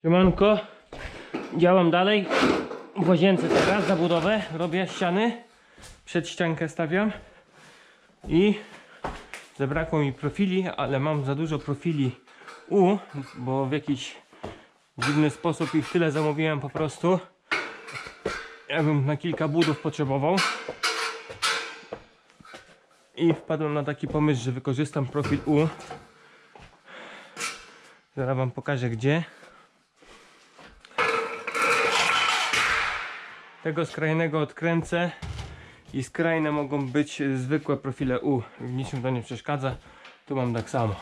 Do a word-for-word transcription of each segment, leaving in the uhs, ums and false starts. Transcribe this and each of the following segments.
Siemanko, działam dalej w łazience teraz, zabudowę, robię ściany, przed ściankę stawiam i zabrakło mi profili, ale mam za dużo profili U, bo w jakiś dziwny sposób ich tyle zamówiłem po prostu, jakbym na kilka budów potrzebował i wpadłem na taki pomysł, że wykorzystam profil U. Zaraz wam pokażę gdzie. Tego skrajnego odkręcę i skrajne mogą być zwykłe profile U. W niczym to nie przeszkadza. Tu mam tak samo.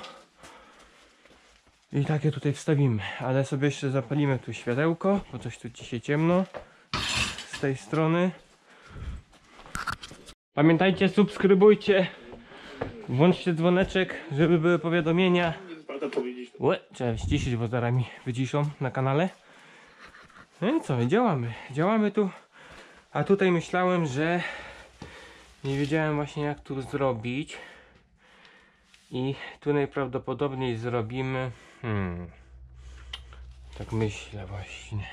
I takie tutaj wstawimy. Ale sobie jeszcze zapalimy tu światełko, bo coś tu dzisiaj ciemno. Z tej strony. Pamiętajcie, subskrybujcie. Włączcie dzwoneczek, żeby były powiadomienia. Łe, trzeba ściszyć, bo zaraz mi wyciszą na kanale. No i co, działamy. Działamy tu. A tutaj myślałem, że nie wiedziałem właśnie jak tu zrobić. I tu najprawdopodobniej zrobimy... Hmm... Tak myślę właśnie.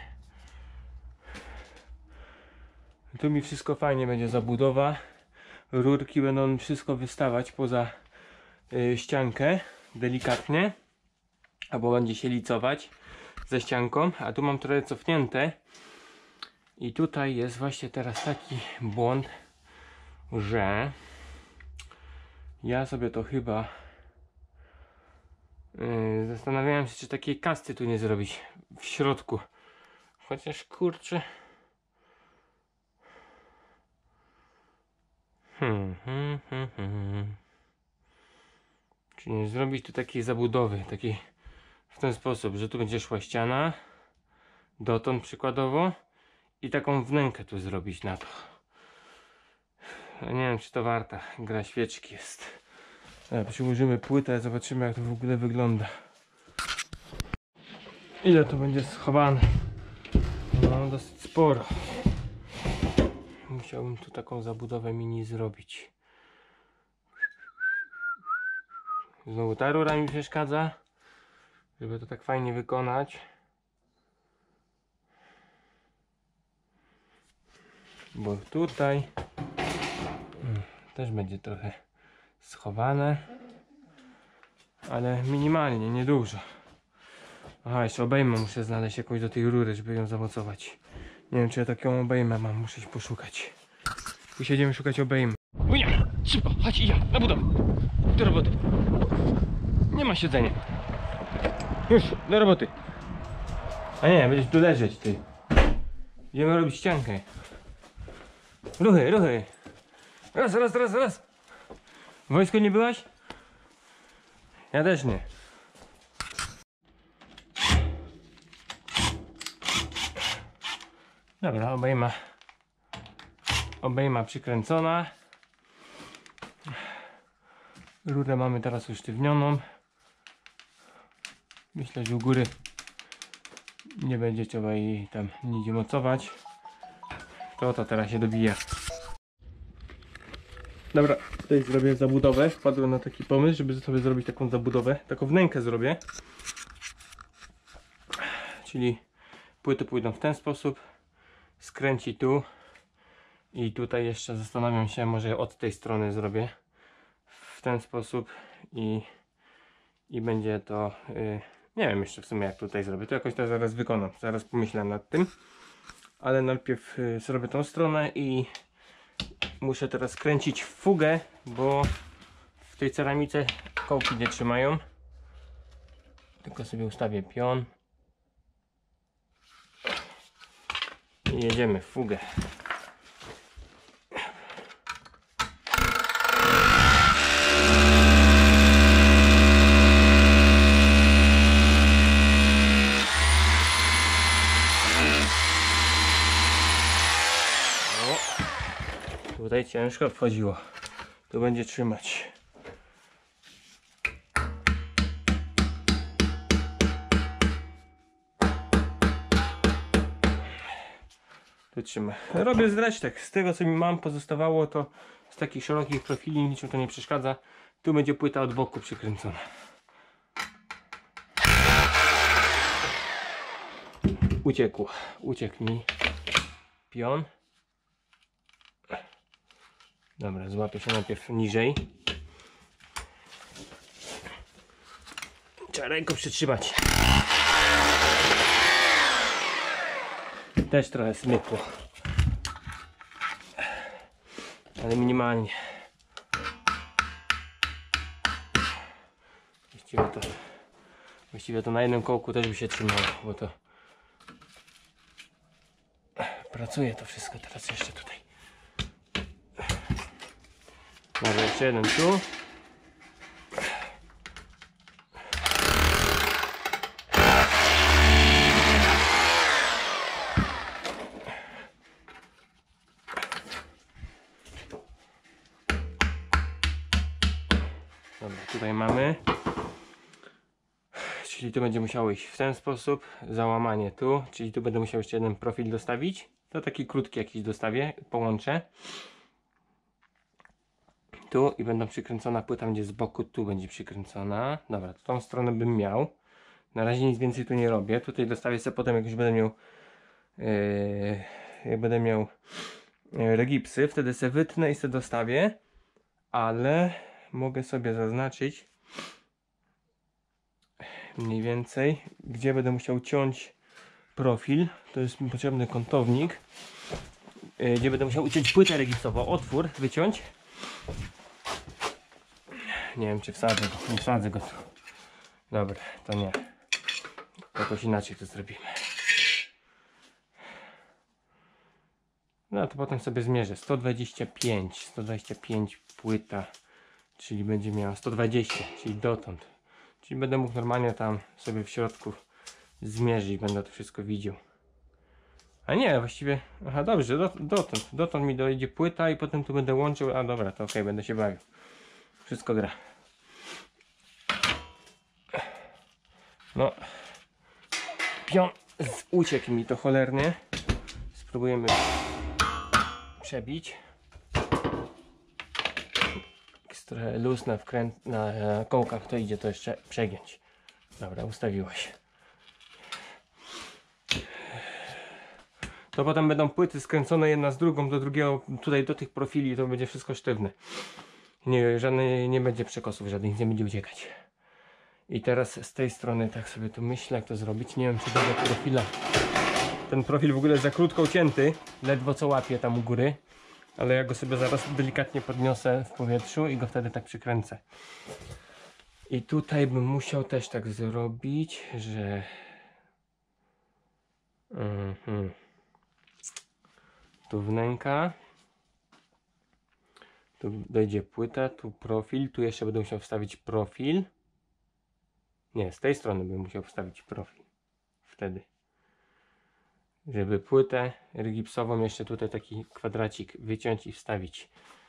Tu mi wszystko fajnie będzie zabudowa. Rurki będą wszystko wystawać poza y, ściankę. Delikatnie. Albo będzie się licować ze ścianką. A tu mam trochę cofnięte. I tutaj jest właśnie teraz taki błąd, że ja sobie to chyba yy, zastanawiałem się, czy takiej kasty tu nie zrobić w środku. Chociaż kurczę. Hmm, hmm, hmm, hmm. Czy nie zrobić tu takiej zabudowy, takiej w ten sposób, że tu będzie szła ściana dotąd przykładowo. I taką wnękę tu zrobić na to. Ja nie wiem, czy to warta gra świeczki jest. Dobra, przyłożymy płytę, zobaczymy jak to w ogóle wygląda. Ile to będzie schowane? No dosyć sporo. Musiałbym tu taką zabudowę mini zrobić. Znowu ta rura mi przeszkadza, żeby to tak fajnie wykonać. Bo tutaj hmm, też będzie trochę schowane, ale minimalnie, niedużo. Aha, jeszcze obejmę muszę znaleźć jakąś do tej rury, żeby ją zamocować. Nie wiem, czy ja taką obejmę mam, muszę się poszukać. Usiedzimy szukać obejmy. Unia! Szybko, chodź, idziemy, na budowę. Do roboty. Nie ma siedzenia. Już, do roboty. A nie, będziesz tu leżeć, ty. Idziemy robić ściankę. Ruchy, ruchy. Raz, raz, raz, raz. W wojsku nie byłaś? Ja też nie. Dobra, obejma. Obejma przykręcona. Rurę mamy teraz usztywnioną. Myślę, że u góry nie będzie trzeba jej tam nigdzie mocować. To to teraz się dobija. Dobra, tutaj zrobię zabudowę. Wpadłem na taki pomysł, żeby sobie zrobić taką zabudowę. Taką wnękę zrobię. Czyli płyty pójdą w ten sposób. Skręci tu. I tutaj jeszcze zastanawiam się, może od tej strony zrobię. W ten sposób. I, i będzie to... Yy, nie wiem jeszcze w sumie jak tutaj zrobię. To jakoś to zaraz wykonam. Zaraz pomyślę nad tym. Ale najpierw y, zrobię tą stronę i muszę teraz kręcić fugę, bo w tej ceramice kołki nie trzymają. Tylko sobie ustawię pion i jedziemy w fugę. Tutaj ciężko wchodziło. Tu będzie trzymać. Tu trzyma. Robię z resztek. Z tego co mi mam pozostawało to z takich szerokich profili, niczym to nie przeszkadza. Tu będzie płyta od boku przykręcona. uciekł, uciekł mi pion. Dobra, złapię się najpierw niżej. Trzeba ręką przytrzymać. Też trochę smykło. Ale minimalnie. Właściwie to, właściwie to na jednym kołku też by się trzymało, bo to pracuje to wszystko teraz jeszcze tutaj. Może jeszcze jeden tu. Dobra, tutaj mamy. Czyli tu będzie musiało iść w ten sposób. Załamanie tu, czyli tu będę musiał jeszcze jeden profil dostawić. To taki krótki jakiś dostawię, połączę. Tu i będą przykręcona płyta, będzie z boku, tu będzie przykręcona. Dobra, to tą stronę bym miał. Na razie nic więcej tu nie robię. Tutaj dostawię sobie potem, jak już będę miał yy, jak będę miał yy, regipsy, wtedy sobie wytnę i sobie dostawię. Ale mogę sobie zaznaczyć mniej więcej, gdzie będę musiał ciąć profil. To jest mi potrzebny kątownik, yy, gdzie będę musiał uciąć płytę regipsową, otwór wyciąć. Nie wiem, czy wsadzę go, nie wsadzę go tu. Dobra, to nie. Jakoś inaczej to zrobimy. No to potem sobie zmierzę. sto dwadzieścia pięć, sto dwadzieścia pięć płyta, czyli będzie miała sto dwadzieścia, czyli dotąd. Czyli będę mógł normalnie tam sobie w środku zmierzyć, będę to wszystko widział. A nie, właściwie, aha, dobrze, dot, dotąd, dotąd mi dojdzie płyta i potem tu będę łączył, a dobra, to ok, będę się bawił. Wszystko gra. No, pion uciekł mi to cholernie. Spróbujemy przebić. Jest trochę luz na, wkręt, na kołkach, to idzie to jeszcze przegiąć. Dobra, ustawiło się. To potem będą płyty skręcone jedna z drugą do drugiego, tutaj do tych profili, to będzie wszystko sztywne. Nie, żadnej, nie będzie przekosów, żadnych nie będzie uciekać. I teraz z tej strony tak sobie tu myślę, jak to zrobić. Nie wiem, czy tego profila. Ten profil w ogóle jest za krótko ucięty, ledwo co łapie tam u góry. Ale ja go sobie zaraz delikatnie podniosę w powietrzu i go wtedy tak przykręcę. I tutaj bym musiał też tak zrobić, że... Mhm. Tu wnęka. Tu dojdzie płyta, tu profil, tu jeszcze będę musiał wstawić profil. Nie, z tej strony bym musiał wstawić profil. Wtedy. Żeby płytę regipsową jeszcze tutaj taki kwadracik wyciąć i wstawić.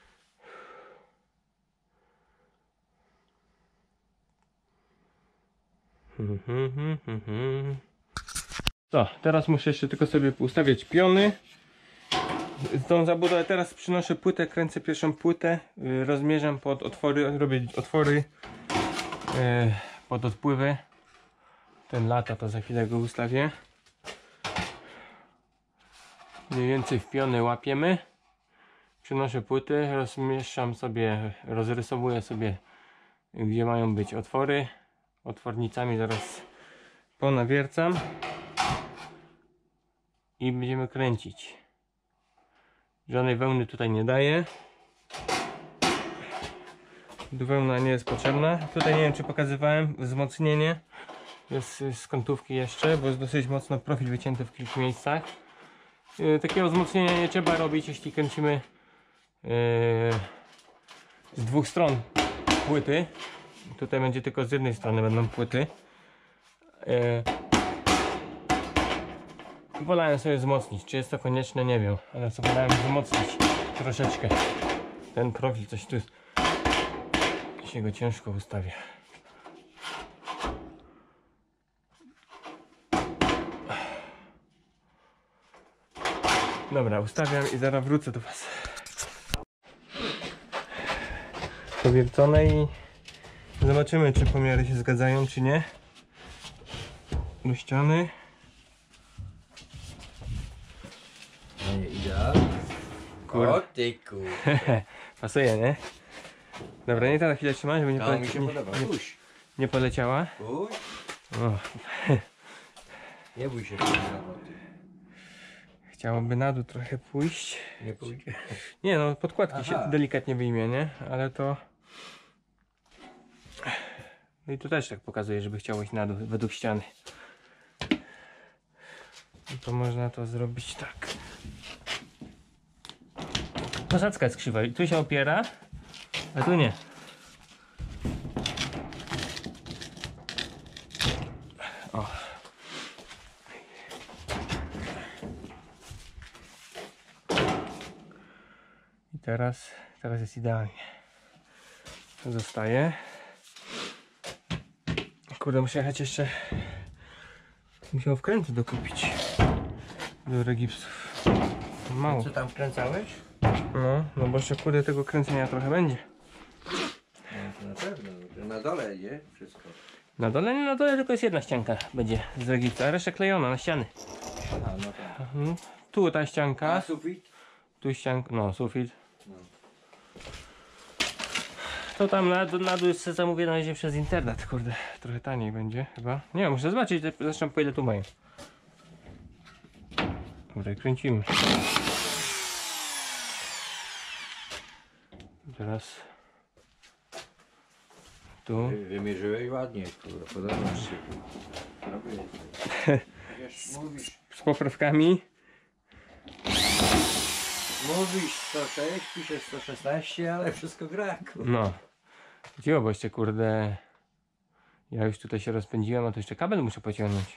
To, teraz muszę jeszcze tylko sobie ustawiać piony. Tą zabudowę teraz przynoszę płytę, kręcę pierwszą płytę, yy, rozmierzam pod otwory, robię otwory yy, pod odpływy. Ten lata, to za chwilę go ustawię. Mniej więcej w piony łapiemy. Przynoszę płyty, rozmieszczam sobie, rozrysowuję sobie, gdzie mają być otwory. Otwornicami zaraz ponawiercam i będziemy kręcić. Żadnej wełny tutaj nie daję. Wełna nie jest potrzebna. Tutaj nie wiem, czy pokazywałem wzmocnienie. Jest z kątówki jeszcze, bo jest dosyć mocno profil wycięty w kilku miejscach. Yy, takiego wzmocnienia nie trzeba robić, jeśli kręcimy yy, z dwóch stron płyty. Tutaj będzie tylko z jednej strony będą płyty. Yy, Wolałem sobie wzmocnić, czy jest to konieczne, nie wiem, ale co wolałem wzmocnić troszeczkę ten profil, coś tu się go ciężko ustawia. Dobra, ustawiam i zaraz wrócę do was. Powiercone i zobaczymy, czy pomiary się zgadzają, czy nie. Do ściany. kurde. O ty kurde. Pasuje, nie? Dobra, nie teraz chwilę trzymać, żeby nie, To poleci... mi się nie, podoba. nie, Puść. nie poleciała. Puść. O, Nie bój się tej roboty. chciałoby na dół trochę pójść. Nie pójdzie. Nie no, podkładki Aha. się delikatnie wyjmie, nie? Ale to... No i tu też tak pokazuje, żeby chciało iść na dół, według ściany. I to można to zrobić tak. Posadzka jest krzywa i tu się opiera, a tu nie. O. I teraz, teraz jest idealnie. To zostaje. Kurde, muszę jechać jeszcze. Musiał wkręty dokupić do regipsów. Mało. Co tam wkręcałeś? No, no bo jeszcze kurde tego kręcenia trochę będzie. No to na pewno. To na dole, nie? Wszystko. Na dole, nie na dole tylko jest jedna ścianka będzie z regipsa, a reszta klejona na ściany. Aha, no tak. Mhm. Tu ta ścianka, A sufit? tu ścianka, no sufit. No. To tam na, na dół jest zamówię na razie przez internet, kurde, trochę taniej będzie chyba. Nie, muszę zobaczyć, zresztą po ile tu mają. Dobra, kręcimy. Teraz tu. Wy- Wymierzyłeś ładnie, kurwa, podoba mi się. Dobry jesteś. Mówisz, Z poprawkami. mówisz sto sześć, piszesz sto szesnaście, ale wszystko gra, kurwa. No. Chodziło, bo jeszcze kurde. Ja już tutaj się rozpędziłem, a to jeszcze kabel muszę pociągnąć.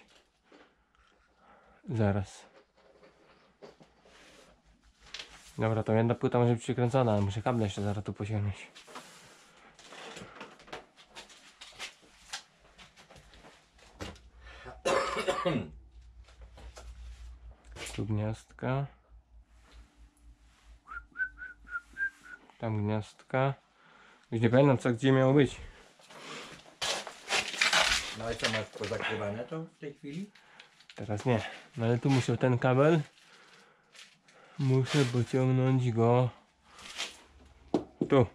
Zaraz. Dobra, to jedna płyta może być przykręcona, ale muszę kable jeszcze zaraz tu pociągnąć. Tu gniazdka. Tam gniazdka. Już nie pamiętam co gdzie miało być. No i co, masz pozakrywane to w tej chwili? Teraz nie. No ale tu muszę ten kabel. Muszę pociągnąć go. Tu.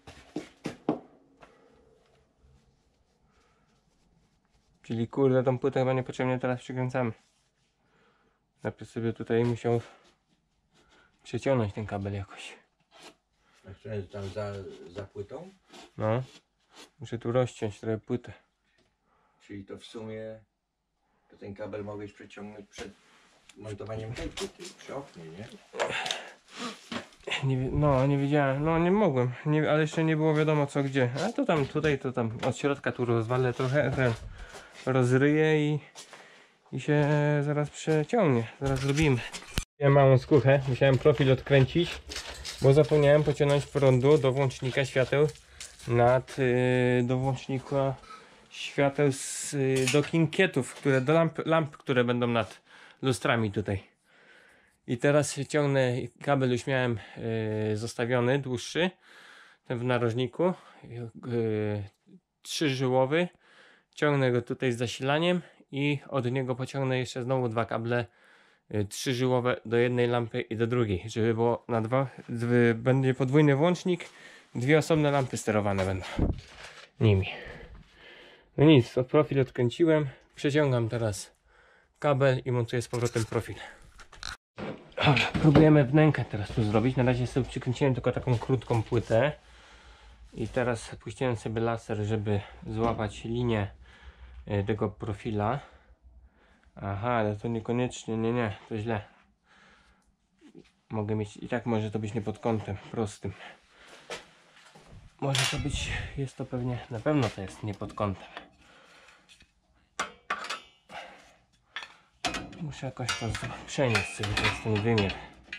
Czyli kurde tą płytę chyba niepotrzebnie teraz przykręcamy. Najpierw sobie tutaj musiał przeciągnąć ten kabel jakoś. A chcesz tam za, za płytą? No. Muszę tu rozciąć trochę płytę. Czyli to w sumie to ten kabel mogłeś przeciągnąć przed montowaniem tej płyty przy oknie, nie? Nie, wi- no nie wiedziałem, no nie mogłem, nie, ale jeszcze nie było wiadomo co gdzie. A to tam, tutaj, to tam od środka tu rozwalę trochę, ten rozryję i, i się zaraz przeciągnie, zaraz zrobimy. Ja małą skuchę, musiałem profil odkręcić, bo zapomniałem pociągnąć prądu do włącznika świateł nad, yy, do włącznika świateł z, yy, do kinkietów, które, do lamp, lamp, które będą nad lustrami tutaj. I teraz ciągnę kabel, już miałem yy, zostawiony, dłuższy, ten w narożniku, yy, trzyżyłowy. Ciągnę go tutaj z zasilaniem i od niego pociągnę jeszcze znowu dwa kable yy, trzyżyłowe do jednej lampy i do drugiej, żeby było na dwa, dwie, będzie podwójny włącznik, dwie osobne lampy sterowane będą nimi. No nic, to profil odkręciłem, przeciągam teraz kabel i montuję z powrotem profil. Dobra, próbujemy wnękę teraz tu zrobić. Na razie sobie przykręciłem tylko taką krótką płytę. I teraz puściłem sobie laser, żeby złapać linię y, tego profila. Aha, ale to niekoniecznie, nie, nie, to źle. Mogę mieć, i tak może to być nie pod kątem prostym. Może to być, jest to pewnie, na pewno to jest nie pod kątem. Muszę jakoś to przenieść sobie, to jest ten wymiar.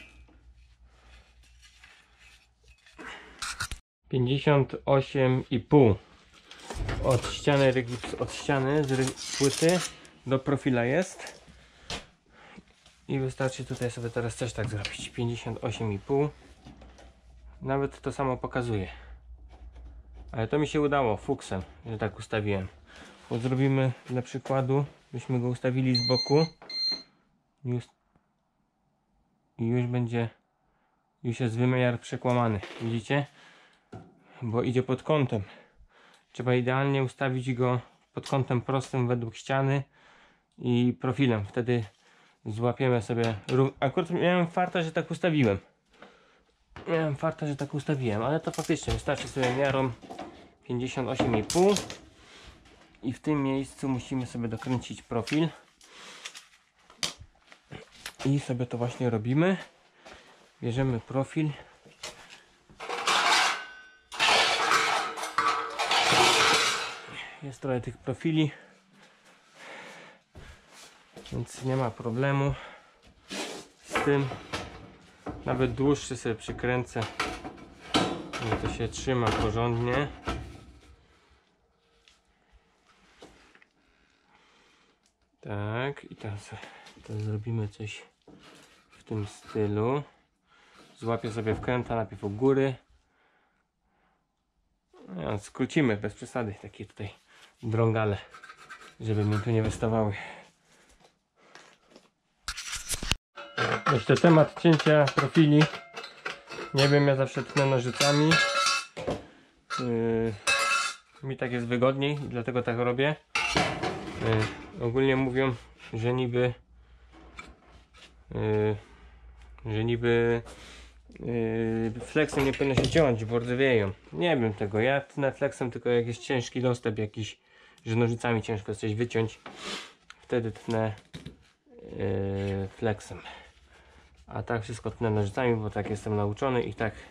pięćdziesiąt osiem i pół od ściany, od ściany z płyty do profila jest. I wystarczy tutaj sobie teraz też tak zrobić. pięćdziesiąt osiem i pół. Nawet to samo pokazuje. Ale to mi się udało fuksem, że tak ustawiłem. Bo zrobimy dla przykładu, byśmy go ustawili z boku. Już, I już będzie już jest wymiar przekłamany, widzicie? Bo idzie pod kątem. Trzeba idealnie ustawić go pod kątem prostym według ściany i profilem. Wtedy złapiemy sobie. Akurat miałem farta, że tak ustawiłem. Miałem farta, że tak ustawiłem, ale to faktycznie wystarczy sobie miarą pięćdziesiąt osiem i pół i w tym miejscu musimy sobie dokręcić profil i sobie to właśnie robimy. Bierzemy profil, jest trochę tych profili, więc nie ma problemu z tym. Nawet dłuższy sobie przykręcę, no to się trzyma porządnie. Tak, i teraz to zrobimy coś w tym stylu. Złapię sobie wkręta najpierw u góry. No, skrócimy bez przesady, takie tutaj drągale, żeby mi tu nie wystawały. Jeszcze temat cięcia profili. Nie wiem, ja zawsze tnę nożycami. Yy, mi tak jest wygodniej i dlatego tak robię. Yy, ogólnie mówią, że niby yy, że niby yy, flexem nie powinno się ciąć, bo rdzewieją. Nie wiem tego, ja tnę flexem tylko jak jest ciężki dostęp jakiś, że nożycami ciężko coś wyciąć, wtedy tnę yy, flexem. A tak wszystko tnę nożycami, bo tak jestem nauczony i tak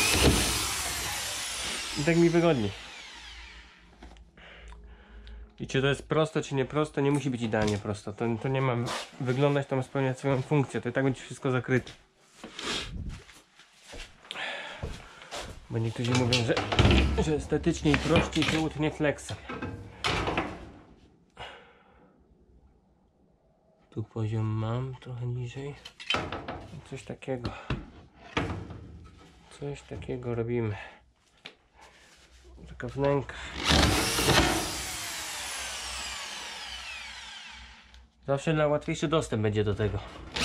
i tak mi wygodniej. I czy to jest proste, czy nie proste, nie musi być idealnie prosto. To, to nie ma wyglądać, to ma spełniać swoją funkcję. To i tak będzie wszystko zakryte. Bo niektórzy mówią, że, że estetycznie i prościej się utnie flexem. Tu poziom mam trochę niżej. Coś takiego. Coś takiego robimy. Taka wnęka. Zawsze na łatwiejszy dostęp będzie do tego.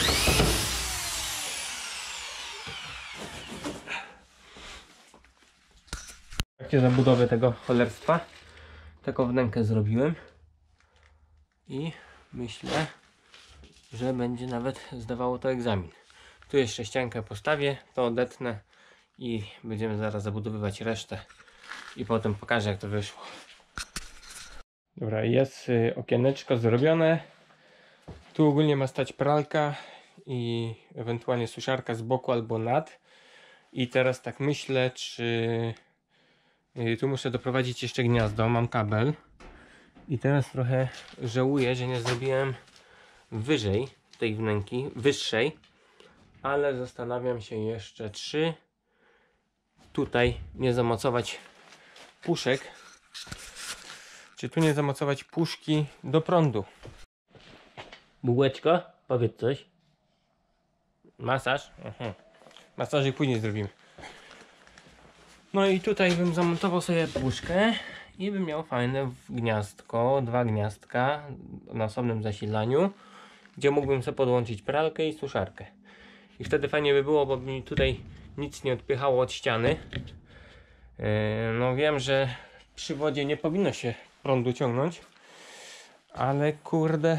W trakcie zabudowy tego cholerstwa taką wnękę zrobiłem i myślę, że będzie nawet zdawało to egzamin. Tu jeszcze ściankę postawię, to odetnę i będziemy zaraz zabudowywać resztę i potem pokażę, jak to wyszło. Dobra, jest y, okieneczko zrobione. Tu ogólnie ma stać pralka i ewentualnie suszarka z boku albo nad. I teraz tak myślę, czy y, tu muszę doprowadzić jeszcze gniazdo, mam kabel. I teraz trochę żałuję, że nie zrobiłem wyżej tej wnęki, wyższej. Ale zastanawiam się jeszcze, czy tutaj nie zamocować puszek. Czy tu nie zamocować puszki do prądu. Bułeczko, powiedz coś. Masaż? Aha. Masażyk później zrobimy. No i tutaj bym zamontował sobie puszkę i bym miał fajne gniazdko, dwa gniazdka na osobnym zasilaniu, gdzie mógłbym sobie podłączyć pralkę i suszarkę. I wtedy fajnie by było, bo mi tutaj nic nie odpychało od ściany. Yy, no wiem, że przy wodzie nie powinno się prądu ciągnąć, ale kurde,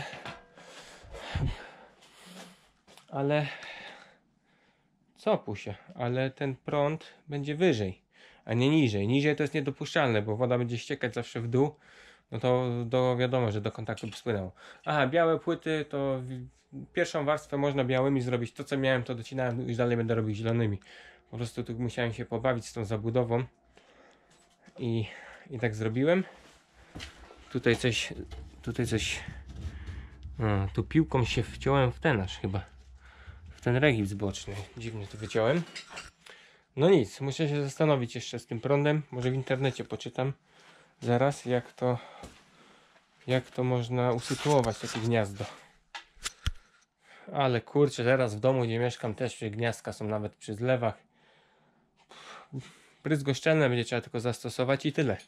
ale co pusie, ale ten prąd będzie wyżej, a nie niżej. Niżej to jest niedopuszczalne, bo woda będzie ściekać zawsze w dół, no to do, wiadomo, że do kontaktu by spłynęło. Aha, białe płyty to pierwszą warstwę można białymi zrobić. To co miałem, to docinałem, już dalej będę robił zielonymi. Po prostu tu musiałem się pobawić z tą zabudową i, i tak zrobiłem. Tutaj coś, tutaj coś, no, tu piłką się wciąłem w ten aż chyba, w ten regips boczny. Dziwnie to wyciąłem. No nic, muszę się zastanowić jeszcze z tym prądem. Może w internecie poczytam zaraz, jak to, jak to można usytuować takie gniazdo. Ale kurczę, teraz w domu, gdzie mieszkam, też gniazdka są nawet przy zlewach. Pryzgoszczelne będzie trzeba tylko zastosować i tyle.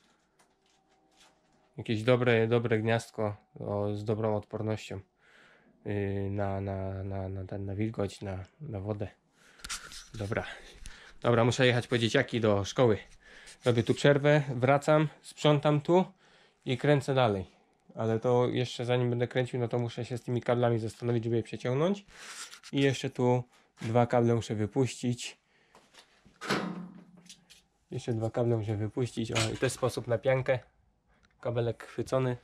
Jakieś dobre, dobre gniazdko o, z dobrą odpornością yy, na, na, na, na, na, na wilgoć, na, na wodę. Dobra. Dobra, muszę jechać po dzieciaki do szkoły. Robię tu przerwę, wracam, sprzątam tu i kręcę dalej. Ale to jeszcze zanim będę kręcił, no to muszę się z tymi kablami zastanowić, żeby je przeciągnąć. I jeszcze tu dwa kable muszę wypuścić. Jeszcze dwa kable muszę wypuścić. O, i to jest sposób na piankę. Kabelek chwycony.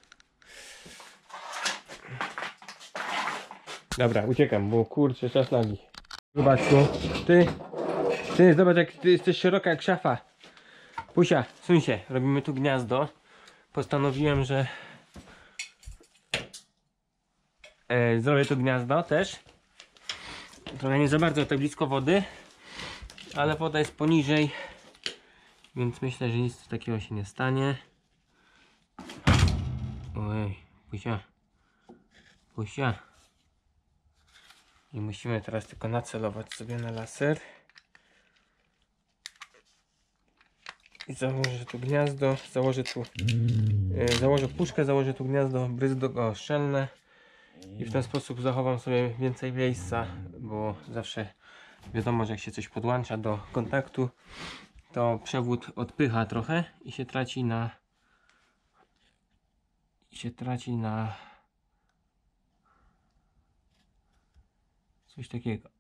Dobra, uciekam, bo kurczę, czas nagi. Zobacz tu. Ty, ty, zobacz jak ty jesteś szeroka jak szafa. Pusia, suń się, robimy tu gniazdo. Postanowiłem, że e, zrobię tu gniazdo też. Trochę nie za bardzo tak blisko wody, ale woda jest poniżej, więc myślę, że nic takiego się nie stanie. Ojej, Pusia, Pusia. I musimy teraz tylko nacelować sobie na laser. I założę tu gniazdo, założę tu, yy, założę puszkę, założę tu gniazdo bryzdo szczelne i w ten sposób zachowam sobie więcej miejsca, bo zawsze wiadomo, że jak się coś podłącza do kontaktu, to przewód odpycha trochę i się traci na i się traci na coś takiego.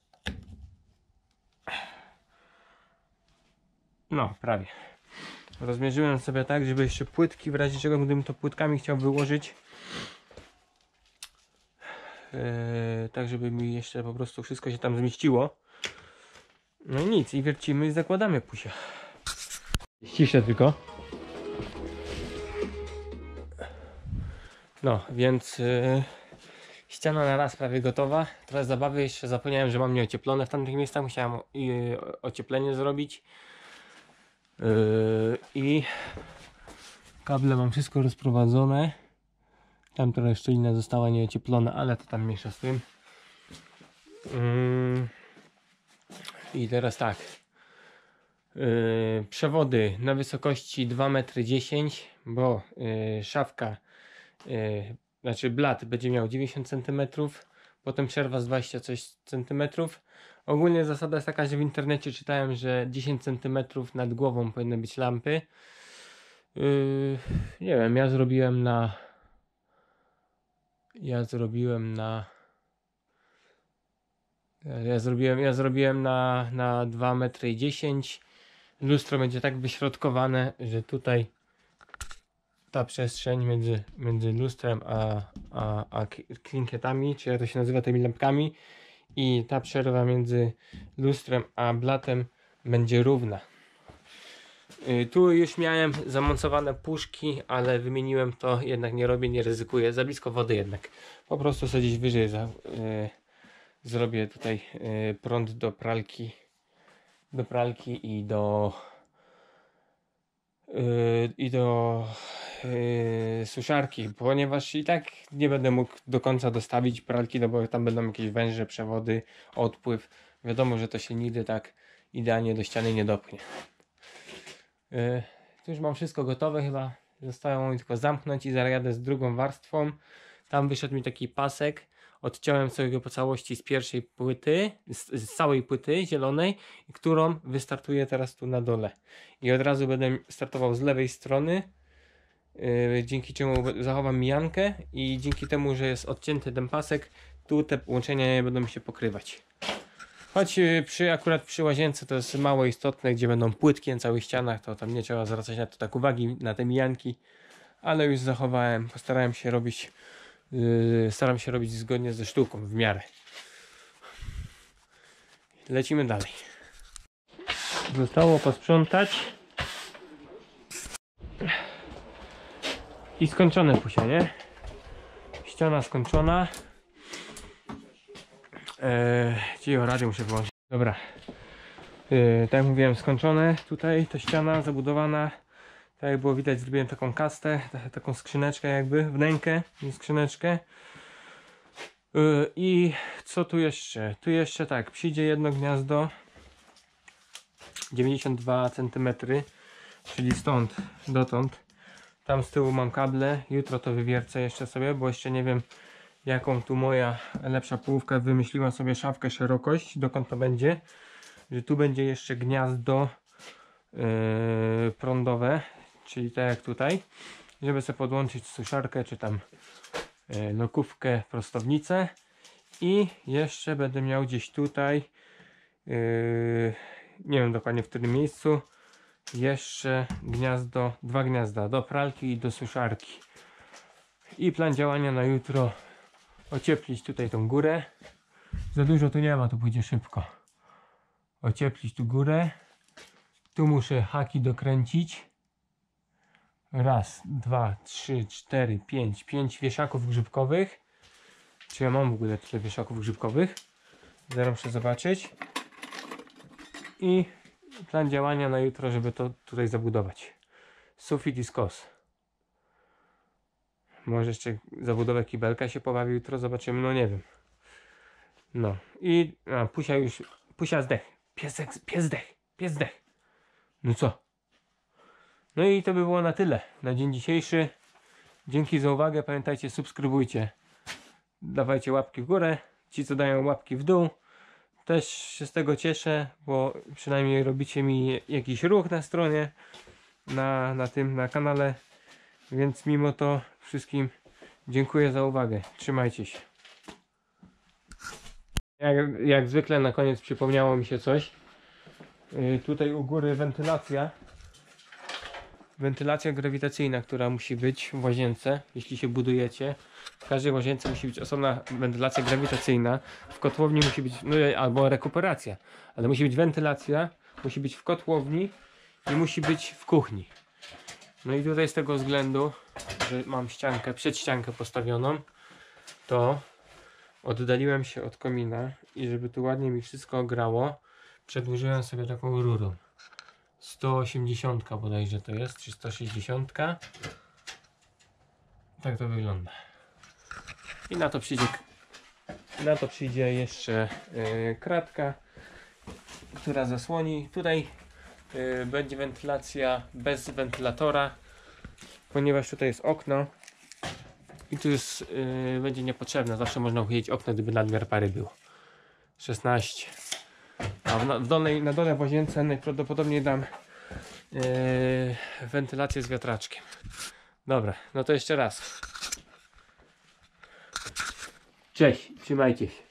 No, prawie. Rozmierzyłem sobie tak, żeby jeszcze płytki, w razie czego gdybym to płytkami chciał wyłożyć. Yy, tak, żeby mi jeszcze po prostu wszystko się tam zmieściło. No i nic, i wiercimy i zakładamy, Pusia. Ściszę tylko. No, więc yy, ściana na raz prawie gotowa. Teraz zabawy, jeszcze zapomniałem, że mam nieocieplone w tamtych miejscach. Musiałem yy, ocieplenie zrobić. Yy, I kable mam wszystko rozprowadzone. Tam trochę szczelina została nieocieplona, ale to tam mniejsza z tym. Yy, I teraz tak. Yy, przewody na wysokości dwa metry dziesięć, bo yy, szafka, yy, znaczy blat będzie miał dziewięćdziesiąt centymetrów, potem przerwa z dwadzieścia coś centymetrów. Ogólnie zasada jest taka, że w internecie czytałem, że dziesięć centymetrów nad głową powinny być lampy. Yy, nie wiem, ja zrobiłem na ja zrobiłem na ja zrobiłem, ja zrobiłem na, na dwa metry dziesięć. Lustro będzie tak wyśrodkowane, że tutaj ta przestrzeń między, między lustrem a, a, a klinkietami, czy jak to się nazywa, tymi lampkami, i ta przerwa między lustrem a blatem będzie równa. Yy, tu już miałem zamontowane puszki, ale wymieniłem to, jednak nie robię, nie ryzykuję, za blisko wody jednak. Po prostu sobie gdzieś wyżej za, yy, zrobię tutaj yy, prąd do pralki, do pralki i do yy, i do yy, suszarki, ponieważ i tak nie będę mógł do końca dostawić pralki, no bo tam będą jakieś węże, przewody, odpływ. Wiadomo, że to się nigdy tak idealnie do ściany nie dopchnie. Yy, tu już mam wszystko gotowe, chyba zostało mi tylko zamknąć i zaraz jadę z drugą warstwą. Tam wyszedł mi taki pasek, odciąłem sobie go po całości z pierwszej płyty, z, z całej płyty zielonej, którą wystartuję teraz tu na dole. I od razu będę startował z lewej strony, yy, dzięki czemu zachowam mijankę i dzięki temu, że jest odcięty ten pasek, tu te łączenia nie będą mi się pokrywać. Choć przy, akurat przy łazience to jest mało istotne, gdzie będą płytki na całych ścianach, to tam nie trzeba zwracać na to tak uwagi, na te mijanki, ale już zachowałem, postarałem się robić, yy, staram się robić zgodnie ze sztuką, w miarę. Lecimy dalej. Zostało posprzątać i skończone, Pusia, nie? Ściana skończona. Eee, Cicho, radio muszę wyłączyć. Dobra. Eee, tak jak mówiłem, skończone. Tutaj ta ściana zabudowana. Tak jak było widać, zrobiłem taką kastę, t- taką skrzyneczkę jakby, wnękę, nie skrzyneczkę. Eee, I co tu jeszcze? Tu jeszcze tak, przyjdzie jedno gniazdo dziewięćdziesiąt dwa centymetry, czyli stąd dotąd. Tam z tyłu mam kable. Jutro to wywiercę jeszcze sobie, bo jeszcze nie wiem, jaką tu moja lepsza połówka wymyśliła sobie szafkę, szerokość, dokąd to będzie. że tu będzie jeszcze gniazdo yy, prądowe, czyli tak jak tutaj, żeby sobie podłączyć suszarkę, czy tam yy, nokówkę, prostownicę. I jeszcze będę miał gdzieś tutaj, yy, nie wiem dokładnie w którym miejscu, jeszcze gniazdo, dwa gniazda do pralki i do suszarki. I plan działania na jutro: ocieplić tutaj tą górę. Za dużo tu nie ma, to pójdzie szybko. Ocieplić tu górę. Tu muszę haki dokręcić. Raz, dwa, trzy, cztery, pięć. Pięć wieszaków grzybkowych. Czy ja mam w ogóle tyle wieszaków grzybkowych? Zaraz muszę zobaczyć. I plan działania na jutro, żeby to tutaj zabudować. Sufit i skos. Może jeszcze zabudowę kibelka się pobawi jutro, zobaczymy, no nie wiem. No i a, Pusia już, Pusia zdech. Piesek, pies zdech, pies zdech. No co? No i to by było na tyle na dzień dzisiejszy. Dzięki za uwagę, pamiętajcie, subskrybujcie. Dawajcie łapki w górę. Ci co dają łapki w dół, też się z tego cieszę, bo przynajmniej robicie mi jakiś ruch na stronie, na, na tym, na kanale. Więc mimo to wszystkim dziękuję za uwagę. Trzymajcie się. Jak, jak zwykle na koniec przypomniało mi się coś. Yy, tutaj u góry wentylacja. Wentylacja grawitacyjna, która musi być w łazience, jeśli się budujecie. W każdej łazience musi być osobna wentylacja grawitacyjna. W kotłowni musi być, no albo rekuperacja, ale musi być wentylacja, musi być w kotłowni i musi być w kuchni. No i tutaj z tego względu, że mam ściankę, przedściankę postawioną, to oddaliłem się od komina i żeby tu ładnie mi wszystko grało, przedłużyłem sobie taką rurą. sto osiemdziesiąt bodajże to jest, czy sto sześćdziesiąt. Tak to wygląda. I na to przyjdzie, na to przyjdzie jeszcze yy, kratka, która zasłoni. Tutaj yy, będzie wentylacja bez wentylatora, ponieważ tutaj jest okno i tu jest, yy, będzie niepotrzebne. Zawsze można uchylić okno, gdyby nadmiar pary było. szesnaście. A w, na, w dolnej, na dole w łazience najprawdopodobniej dam yy, wentylację z wiatraczkiem. Dobra, no to jeszcze raz. Cześć, trzymajcie się.